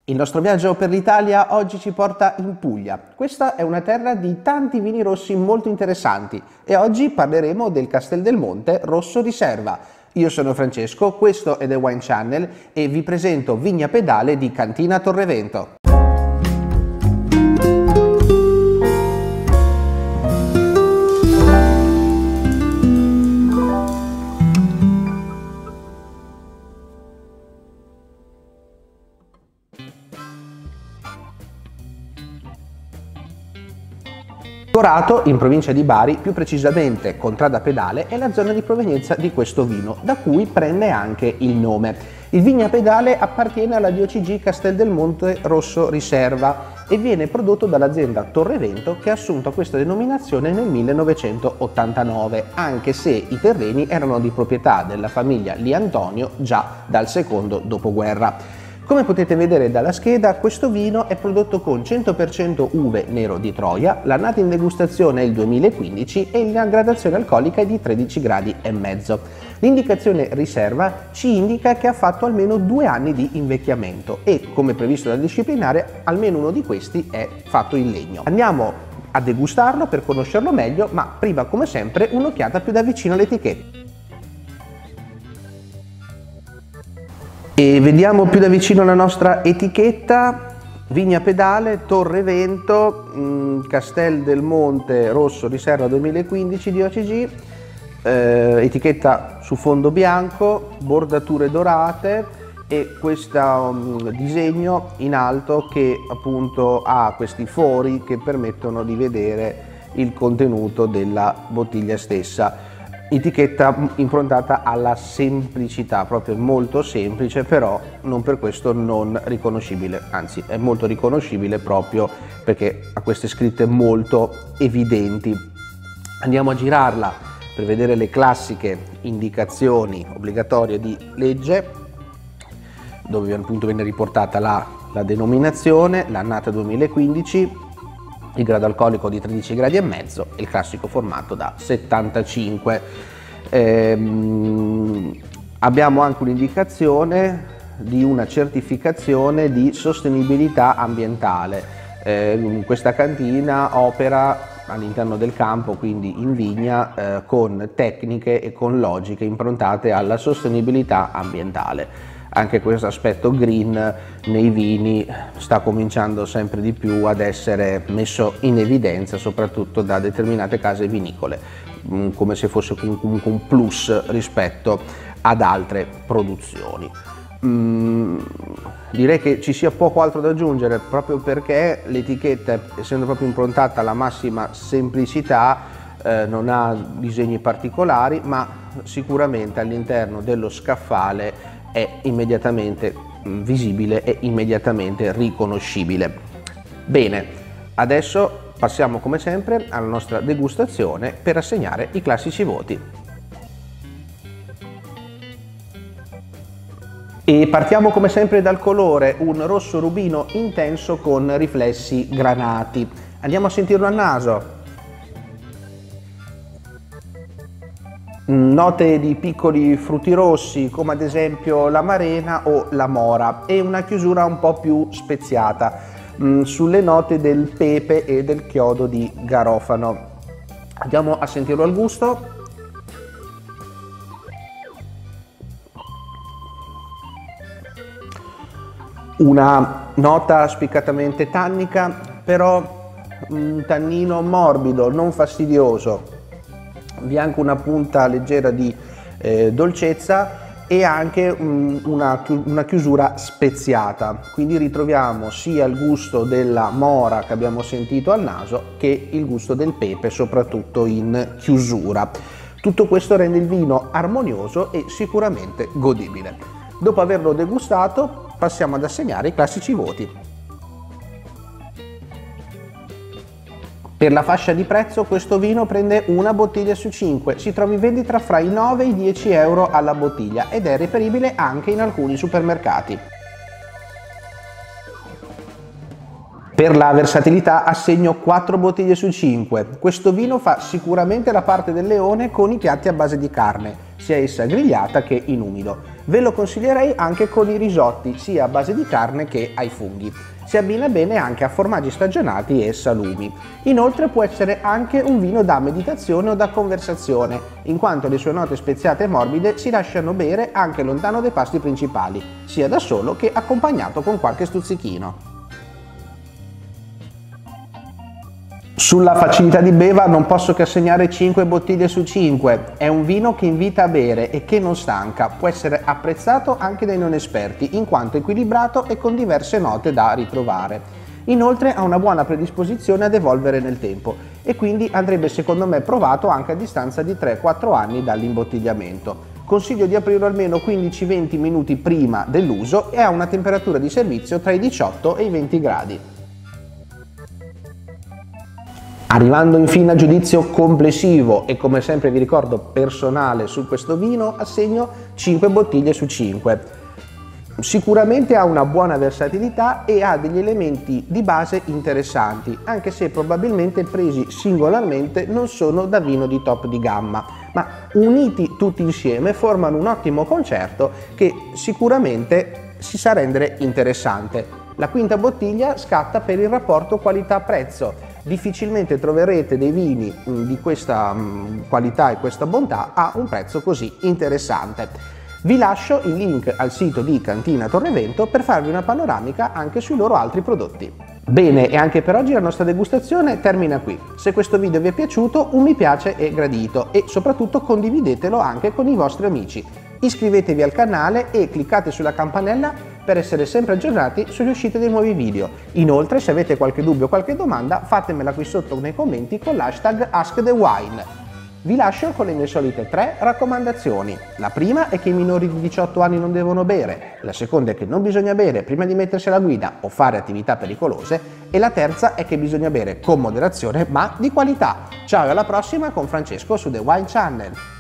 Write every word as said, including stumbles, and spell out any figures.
Il nostro viaggio per l'Italia oggi ci porta in Puglia. Questa è una terra di tanti vini rossi molto interessanti e oggi parleremo del Castel del Monte Rosso Riserva. Io sono Francesco, questo è The Wine Channel e vi presento Vigna Pedale di Cantina Torrevento. Corato, in provincia di Bari, più precisamente Contrada Pedale, è la zona di provenienza di questo vino, da cui prende anche il nome. Il Vigna Pedale appartiene alla D O C G Castel del Monte Rosso Riserva e viene prodotto dall'azienda Torrevento, che ha assunto questa denominazione nel millenovecentottantanove, anche se i terreni erano di proprietà della famiglia Liantonio già dal secondo dopoguerra. Come potete vedere dalla scheda, questo vino è prodotto con cento per cento uve nero di Troia, l'annata in degustazione è il duemilaquindici e la gradazione alcolica è di tredici gradi e mezzo. L'indicazione riserva ci indica che ha fatto almeno due anni di invecchiamento e, come previsto dal disciplinare, almeno uno di questi è fatto in legno. Andiamo a degustarlo per conoscerlo meglio, ma prima, come sempre, un'occhiata più da vicino all'etichetta. E vediamo più da vicino la nostra etichetta. Vigna Pedale, Torrevento, mh, Castel del Monte Rosso Riserva duemilaquindici D O C G, eh, etichetta su fondo bianco, bordature dorate e questo um, disegno in alto che appunto ha questi fori che permettono di vedere il contenuto della bottiglia stessa. Etichetta improntata alla semplicità, proprio molto semplice, però non per questo non riconoscibile, anzi è molto riconoscibile proprio perché ha queste scritte molto evidenti. Andiamo a girarla per vedere le classiche indicazioni obbligatorie di legge, dove appunto viene riportata la, la denominazione, l'annata duemilaquindici, il grado alcolico di tredici gradi e mezzo e il classico formato da settantacinque. Ehm, abbiamo anche un'indicazione di una certificazione di sostenibilità ambientale. Eh, questa cantina opera all'interno del campo, quindi in vigna, eh, con tecniche e con logiche improntate alla sostenibilità ambientale. Anche questo aspetto green nei vini sta cominciando sempre di più ad essere messo in evidenza, soprattutto da determinate case vinicole, come se fosse comunque un plus rispetto ad altre produzioni. Mm, direi che ci sia poco altro da aggiungere, proprio perché l'etichetta, essendo proprio improntata alla massima semplicità, eh, non ha disegni particolari, ma sicuramente all'interno dello scaffale è immediatamente visibile e immediatamente riconoscibile. Bene, adesso passiamo come sempre alla nostra degustazione per assegnare i classici voti. E partiamo come sempre dal colore, un rosso rubino intenso con riflessi granati. Andiamo a sentirlo al naso. Note di piccoli frutti rossi come ad esempio l'amarena o la mora e una chiusura un po' più speziata mh, sulle note del pepe e del chiodo di garofano. Andiamo a sentirlo al gusto. Una nota spiccatamente tannica, però un tannino morbido, non fastidioso. Vi è anche una punta leggera di eh, dolcezza e anche um, una, una chiusura speziata, quindi ritroviamo sia il gusto della mora che abbiamo sentito al naso che il gusto del pepe, soprattutto in chiusura. Tutto questo rende il vino armonioso e sicuramente godibile. Dopo averlo degustato passiamo ad assegnare i classici voti. Per la fascia di prezzo questo vino prende una bottiglia su cinque, si trova in vendita fra i nove e i dieci euro alla bottiglia ed è reperibile anche in alcuni supermercati. Per la versatilità assegno quattro bottiglie su cinque. Questo vino fa sicuramente la parte del leone con i piatti a base di carne, sia essa grigliata che in umido. Ve lo consiglierei anche con i risotti, sia a base di carne che ai funghi. Si abbina bene anche a formaggi stagionati e salumi. Inoltre può essere anche un vino da meditazione o da conversazione, in quanto le sue note speziate e morbide si lasciano bere anche lontano dai pasti principali, sia da solo che accompagnato con qualche stuzzichino. Sulla facilità di beva non posso che assegnare cinque bottiglie su cinque. È un vino che invita a bere e che non stanca, può essere apprezzato anche dai non esperti in quanto equilibrato e con diverse note da ritrovare. Inoltre ha una buona predisposizione ad evolvere nel tempo e quindi andrebbe secondo me provato anche a distanza di tre quattro anni dall'imbottigliamento. Consiglio di aprirlo almeno quindici venti minuti prima dell'uso e a una temperatura di servizio tra i diciotto e i venti gradi. Arrivando infine al giudizio complessivo e come sempre vi ricordo personale su questo vino, assegno cinque bottiglie su cinque. Sicuramente ha una buona versatilità e ha degli elementi di base interessanti, anche se probabilmente presi singolarmente non sono da vino di top di gamma, ma uniti tutti insieme formano un ottimo concerto che sicuramente si sa rendere interessante. La quinta bottiglia scatta per il rapporto qualità-prezzo. Difficilmente troverete dei vini di questa qualità e questa bontà a un prezzo così interessante. Vi lascio il link al sito di Cantina Torrevento per farvi una panoramica anche sui loro altri prodotti. Bene, e anche per oggi la nostra degustazione termina qui. Se questo video vi è piaciuto, un mi piace è gradito e soprattutto condividetelo anche con i vostri amici. Iscrivetevi al canale e cliccate sulla campanella per essere sempre aggiornati sulle uscite dei nuovi video. Inoltre, se avete qualche dubbio o qualche domanda, fatemela qui sotto nei commenti con l'hashtag AskTheWine. Vi lascio con le mie solite tre raccomandazioni. La prima è che i minori di diciotto anni non devono bere, la seconda è che non bisogna bere prima di mettersi alla guida o fare attività pericolose e la terza è che bisogna bere con moderazione ma di qualità. Ciao e alla prossima con Francesco su The Wine Channel.